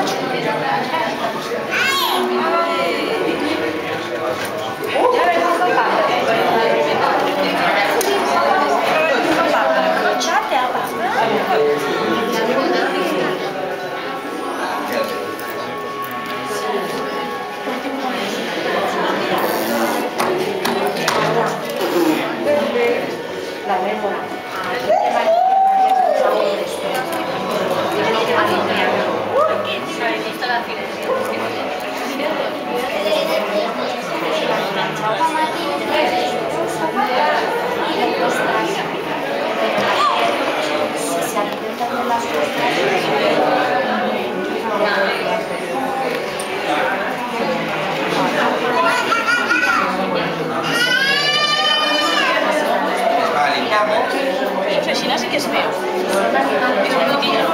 Pero si no sé qué es feo. Es un poquillo.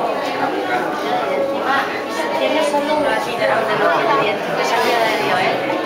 Tiene solo un ratito de lo que salía de Dios, ¿eh?